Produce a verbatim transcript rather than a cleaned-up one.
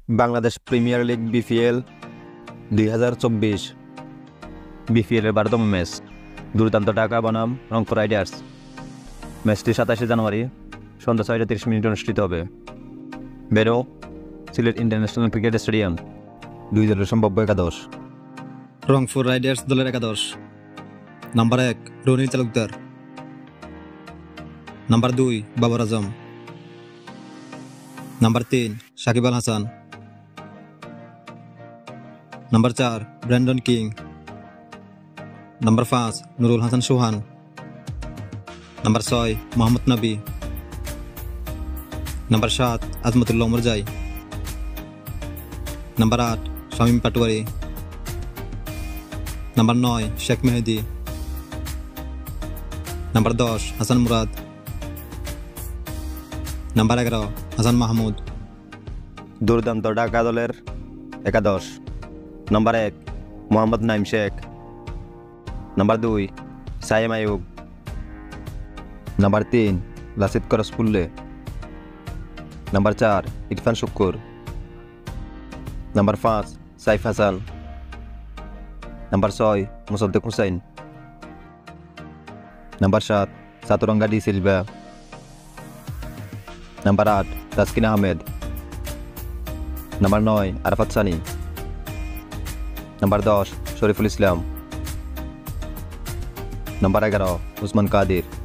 Bangladesh premier league BPL দুই হাজার চব্বিশ বিপিএলের বারোতম ম্যাচ দুর্দান্ত ঢাকা বনাম রংপুর রাইডার্স। ম্যাচটি সাতাশে জানুয়ারি সন্ধ্যা ছয়টা তিরিশ মিনিট অনুষ্ঠিত হবে। বেরো সিলেট ইন্টারন্যাশনাল ক্রিকেট স্টেডিয়াম। দুই দলের সম্ভাব্য একাদশ। রংপুর রাইডার্স দলের একাদশ: নাম্বার এক রনিল তালুকদার, নাম্বার দুই বাবর আজম, নাম্বার তিন সাকিব আল হাসান, নাম্বার চার ব্র্যান্ডন কিং, নাম্বার পাঁচ নুরুল হাসান সোহান, নাম্বার ছয় মোহাম্মদ নবী, নাম্বার সাত আজমতুল্লাহ উমরজাই, নাম্বার আট শামীম পাটোয়ারি, নাম্বার নয় শেখ মেহেদি, নাম্বার দশ হাসান মুরাদ, নাম্বার এগারো হাসান মাহমুদ। দুর্দান্ত ঢাকা দলের একাদশ: নম্বর এক মোহাম্মদ নাইম শেখ, নাম্বার দুই সাইম আয়ুব, নাম্বার তিন লাসিদ করসপুল্লে, নাম্বার চার ইরফান শুক্কুর, নাম্বার পাঁচ সাইফ হাসান, নাম্বার ছয় মুসাদ্দেক হুসাইন, নাম্বার সাত সাতুরঙ্গা ডি সিলভা, নাম্বার আট তাসকিন আহমেদ, নাম্বার নয় আরাফাত সানি, নাম্বার দশ শরীফুল ইসলাম, নাম্বার এগারো উসমান কাদির।